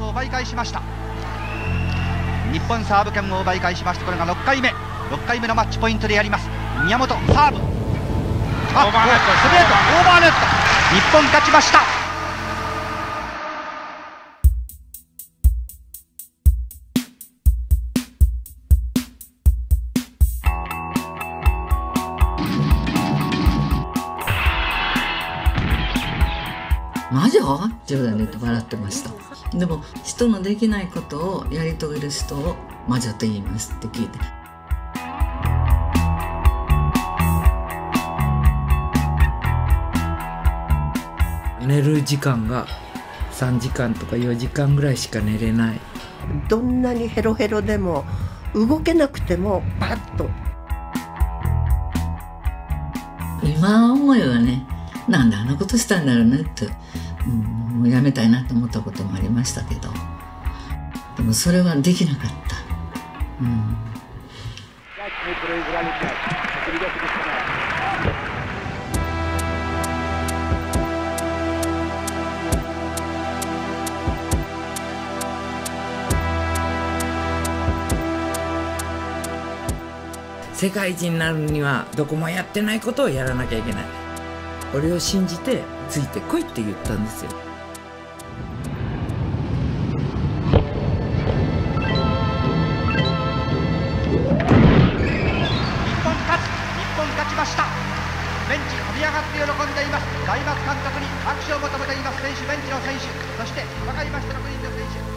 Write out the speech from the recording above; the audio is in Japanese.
を奪い返しました。日本サーブ権を奪い返しまして、これが6回目のマッチポイントでやります。宮本サーブ、ストレートオーバーネット、日本勝ちました。 魔女冗談で言って笑ってました。でも人のできないことをやり遂げる人を魔女と言いますって聞いて、 寝る時間が3時間とか4時間ぐらいしか寝れない。 どんなにヘロヘロでも動けなくてもパッと。 今思いはね、なんであんなことしたんだろうねって、もうやめたいなと思ったこともありましたけど、でもそれはできなかった。 世界一になるにはどこもやってないことをやらなきゃいけない。俺を信じてついてこいって言ったんですよ。 日本勝ちました。ベンチ飛び上がって喜んでいます。大松監督に拍手を求めています。選手、ベンチの選手、そして分かりました6人の選手。